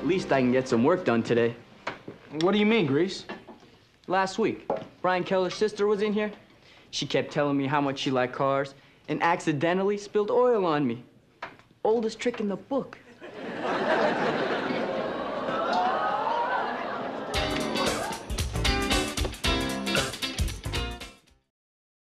At least I can get some work done today. What do you mean, Grease? Last week, Brian Keller's sister was in here. She kept telling me how much she liked cars and accidentally spilled oil on me. Oldest trick in the book.